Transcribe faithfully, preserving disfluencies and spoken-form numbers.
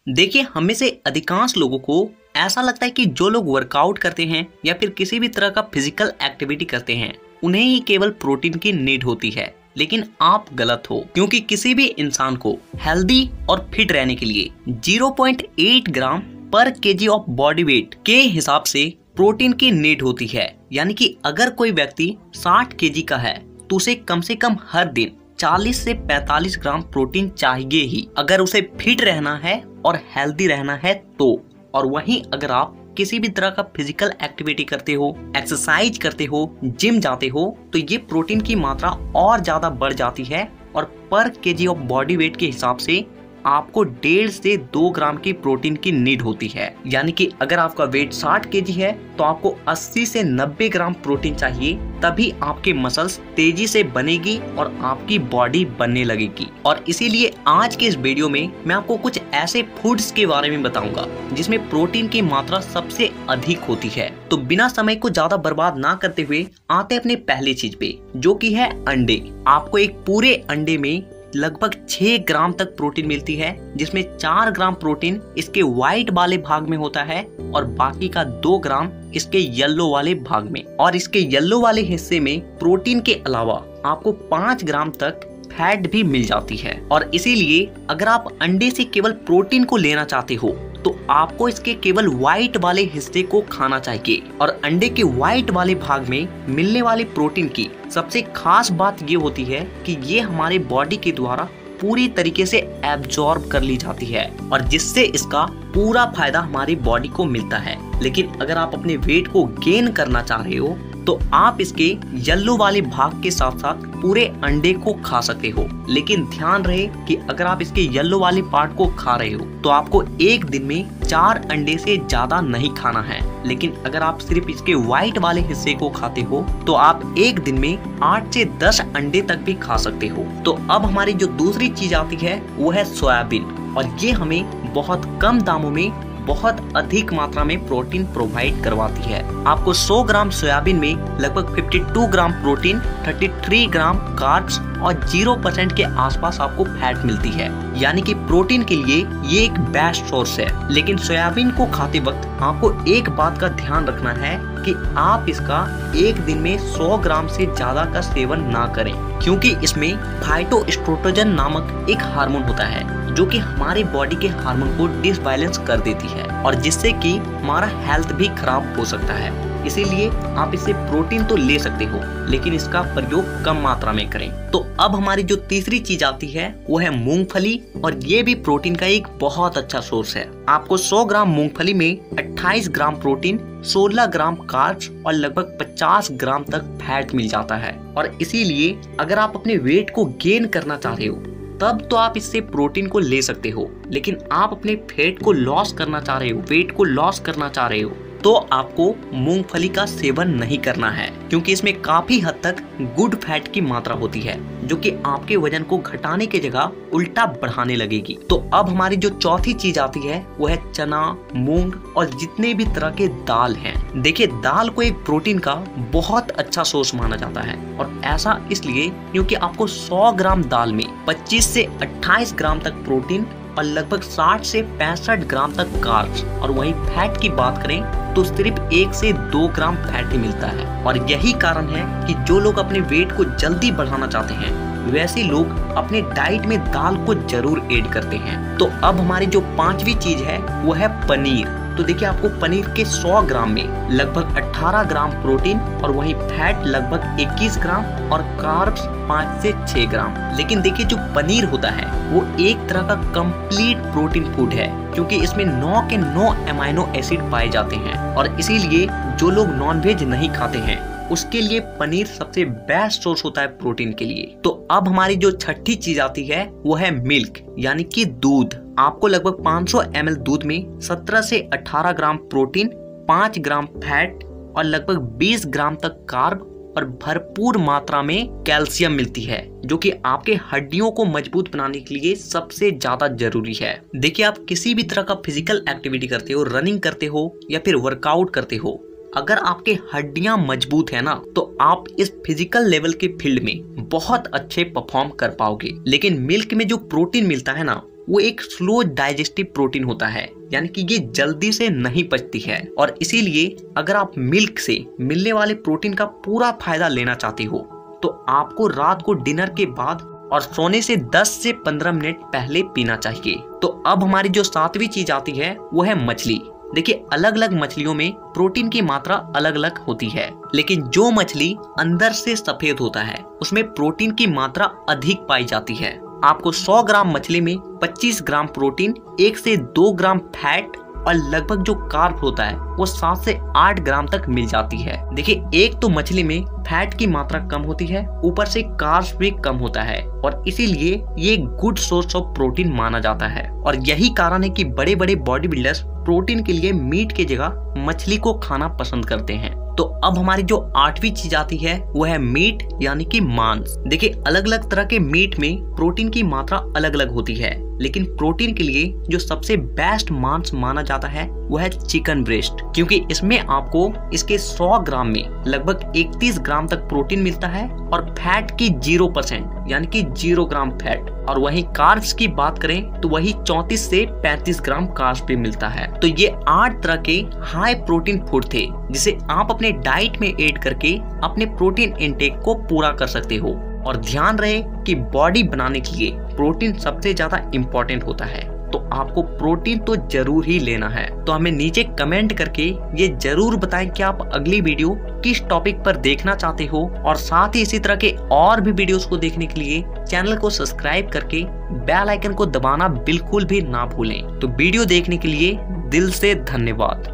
देखिए, हमें से अधिकांश लोगों को ऐसा लगता है कि जो लोग वर्कआउट करते हैं या फिर किसी भी तरह का फिजिकल एक्टिविटी करते हैं उन्हें ही केवल प्रोटीन की नीड होती है, लेकिन आप गलत हो। क्योंकि किसी भी इंसान को हेल्दी और फिट रहने के लिए ज़ीरो पॉइंट एट ग्राम पर केजी ऑफ बॉडी वेट के हिसाब से प्रोटीन की नीड होती है। यानी कि अगर कोई व्यक्ति साठ केजी का है तो उसे कम से कम हर दिन चालीस से पैंतालीस ग्राम प्रोटीन चाहिए ही, अगर उसे फिट रहना है और हेल्दी रहना है तो। और वहीं अगर आप किसी भी तरह का फिजिकल एक्टिविटी करते हो, एक्सरसाइज करते हो, जिम जाते हो, तो ये प्रोटीन की मात्रा और ज्यादा बढ़ जाती है और पर केजी ऑफ बॉडी वेट के हिसाब से आपको डेढ़ से दो ग्राम की प्रोटीन की नीड होती है। यानी कि अगर आपका वेट साठ केजी है तो आपको अस्सी से नब्बे ग्राम प्रोटीन चाहिए, तभी आपके मसल्स तेजी से बनेगी और आपकी बॉडी बनने लगेगी। और इसीलिए आज के इस वीडियो में मैं आपको कुछ ऐसे फूड्स के बारे में बताऊंगा जिसमें प्रोटीन की मात्रा सबसे अधिक होती है। तो बिना समय को ज्यादा बर्बाद ना करते हुए आते अपने पहले चीज पे, जो कि है अंडे। आपको एक पूरे अंडे में लगभग छह ग्राम तक प्रोटीन मिलती है, जिसमें चार ग्राम प्रोटीन इसके व्हाइट वाले भाग में होता है और बाकी का दो ग्राम इसके येलो वाले भाग में। और इसके येलो वाले हिस्से में प्रोटीन के अलावा आपको पाँच ग्राम तक फैट भी मिल जाती है। और इसीलिए अगर आप अंडे से केवल प्रोटीन को लेना चाहते हो तो आपको इसके केवल व्हाइट वाले हिस्से को खाना चाहिए। और अंडे के व्हाइट वाले भाग में मिलने वाले प्रोटीन की सबसे खास बात ये होती है कि ये हमारे बॉडी के द्वारा पूरी तरीके से एब्जॉर्ब कर ली जाती है और जिससे इसका पूरा फायदा हमारी बॉडी को मिलता है। लेकिन अगर आप अपने वेट को गेन करना चाह रहे हो तो आप इसके येलो वाले भाग के साथ साथ पूरे अंडे को खा सकते हो। लेकिन ध्यान रहे कि अगर आप इसके येलो वाले पार्ट को खा रहे हो तो आपको एक दिन में चार अंडे से ज्यादा नहीं खाना है। लेकिन अगर आप सिर्फ इसके व्हाइट वाले हिस्से को खाते हो तो आप एक दिन में आठ से दस अंडे तक भी खा सकते हो। तो अब हमारी जो दूसरी चीज आती है वो है सोयाबीन। और ये हमें बहुत कम दामों में बहुत अधिक मात्रा में प्रोटीन प्रोवाइड करवाती है। आपको सौ ग्राम सोयाबीन में लगभग बावन ग्राम प्रोटीन, तैंतीस ग्राम कार्ब्स और जीरो परसेंट के आसपास आपको फैट मिलती है। यानी कि प्रोटीन के लिए ये एक बेस्ट सोर्स है। लेकिन सोयाबीन को खाते वक्त आपको एक बात का ध्यान रखना है कि आप इसका एक दिन में सौ ग्राम से ज्यादा का सेवन ना करें, क्योंकि इसमें फाइटोएस्ट्रोजन नामक एक हार्मोन होता है जो कि हमारे बॉडी के हार्मोन को डिसबैलेंस कर देती है और जिससे कि हमारा हेल्थ भी खराब हो सकता है। इसीलिए आप इससे प्रोटीन तो ले सकते हो लेकिन इसका प्रयोग कम मात्रा में करें। तो अब हमारी जो तीसरी चीज आती है वो है मूंगफली। और ये भी प्रोटीन का एक बहुत अच्छा सोर्स है। आपको सौ ग्राम मूंगफली में अट्ठाईस ग्राम प्रोटीन, सोलह ग्राम कार्ब्स और लगभग पचास ग्राम तक फैट मिल जाता है। और इसीलिए अगर आप अपने वेट को गेन करना चाह रहे हो तब तो आप इससे प्रोटीन को ले सकते हो। लेकिन आप अपने फैट को लॉस करना चाह रहे हो, वेट को लॉस करना चाह रहे हो, तो आपको मूंगफली का सेवन नहीं करना है, क्योंकि इसमें काफी हद तक गुड फैट की मात्रा होती है जो कि आपके वजन को घटाने की जगह उल्टा बढ़ाने लगेगी। तो अब हमारी जो चौथी चीज आती है वो है चना, मूंग और जितने भी तरह के दाल हैं। देखिए, दाल को एक प्रोटीन का बहुत अच्छा सोर्स माना जाता है और ऐसा इसलिए क्योंकि आपको सौ ग्राम दाल में पच्चीस से अट्ठाईस ग्राम तक प्रोटीन और लगभग साठ से पैंसठ ग्राम तक कार्ब्स, और वहीं फैट की बात करें तो सिर्फ एक से दो ग्राम फैट ही मिलता है। और यही कारण है कि जो लोग अपने वेट को जल्दी बढ़ाना चाहते हैं वैसे लोग अपने डाइट में दाल को जरूर ऐड करते हैं। तो अब हमारी जो पांचवी चीज है वो है पनीर। तो देखिए, आपको पनीर के सौ ग्राम में लगभग अठारह ग्राम प्रोटीन और वहीं फैट लगभग इक्कीस ग्राम और कार्ब्स पाँच से छह ग्राम। लेकिन देखिए, जो पनीर होता है वो एक तरह का कंप्लीट प्रोटीन फूड है, क्योंकि इसमें नौ के नौ अमाइनो एसिड पाए जाते हैं। और इसीलिए जो लोग नॉनवेज नहीं खाते हैं उसके लिए पनीर सबसे बेस्ट सोर्स होता है प्रोटीन के लिए। तो अब हमारी जो छठी चीज आती है वो है मिल्क, यानी कि दूध। आपको लगभग पाँच सौ एम एल दूध में सत्रह से अठारह ग्राम प्रोटीन, पाँच ग्राम फैट और लगभग बीस ग्राम तक कार्ब और भरपूर मात्रा में कैल्शियम मिलती है, जो कि आपके हड्डियों को मजबूत बनाने के लिए सबसे ज्यादा जरूरी है। देखिए, आप किसी भी तरह का फिजिकल एक्टिविटी करते हो, रनिंग करते हो या फिर वर्कआउट करते हो, अगर आपके हड्डियां मजबूत है ना तो आप इस फिजिकल लेवल के फील्ड में बहुत अच्छे परफॉर्म कर पाओगे। लेकिन मिल्क में जो प्रोटीन मिलता है ना वो एक स्लो डाइजेस्टिव प्रोटीन होता है, यानी कि ये जल्दी से नहीं पचती है। और इसीलिए अगर आप मिल्क से मिलने वाले प्रोटीन का पूरा फायदा लेना चाहते हो तो आपको रात को डिनर के बाद और सोने से दस से पंद्रह मिनट पहले पीना चाहिए। तो अब हमारी जो सातवीं चीज आती है वो है मछली। देखिए, अलग अलग मछलियों में प्रोटीन की मात्रा अलग अलग होती है, लेकिन जो मछली अंदर से सफेद होता है उसमें प्रोटीन की मात्रा अधिक पाई जाती है। आपको सौ ग्राम मछली में पच्चीस ग्राम प्रोटीन, एक से दो ग्राम फैट और लगभग जो कार्ब होता है वो सात से आठ ग्राम तक मिल जाती है। देखिए, एक तो मछली में फैट की मात्रा कम होती है, ऊपर से कार्ब्स भी कम होता है और इसीलिए ये गुड सोर्स ऑफ प्रोटीन माना जाता है। और यही कारण है कि बड़े बड़े बॉडी बिल्डर्स प्रोटीन के लिए मीट की जगह मछली को खाना पसंद करते हैं। तो अब हमारी जो आठवीं चीज आती है वो है मीट, यानी कि मांस। देखिए, अलग अलग तरह के मीट में प्रोटीन की मात्रा अलग अलग होती है, लेकिन प्रोटीन के लिए जो सबसे बेस्ट मांस माना जाता है वो है चिकन ब्रेस्ट, क्योंकि इसमें आपको इसके सौ ग्राम में लगभग इकतीस ग्राम तक प्रोटीन मिलता है और फैट की जीरो परसेंट यानी कि जीरो ग्राम फैट। और वहीं कार्ब्स की बात करें तो वही चौंतीस से पैंतीस ग्राम कार्ब्स भी मिलता है। तो ये आठ तरह के हाई प्रोटीन फूड थे जिसे आप अपने डाइट में ऐड करके अपने प्रोटीन इंटेक को पूरा कर सकते हो। और ध्यान रहे कि बॉडी बनाने के लिए प्रोटीन सबसे ज्यादा इम्पोर्टेंट होता है, तो आपको प्रोटीन तो जरूर ही लेना है। तो हमें नीचे कमेंट करके ये जरूर बताएं कि आप अगली वीडियो किस टॉपिक पर देखना चाहते हो, और साथ ही इसी तरह के और भी वीडियोस को देखने के लिए चैनल को सब्सक्राइब करके बेल आइकन को दबाना बिल्कुल भी ना भूलें। तो वीडियो देखने के लिए दिल से धन्यवाद।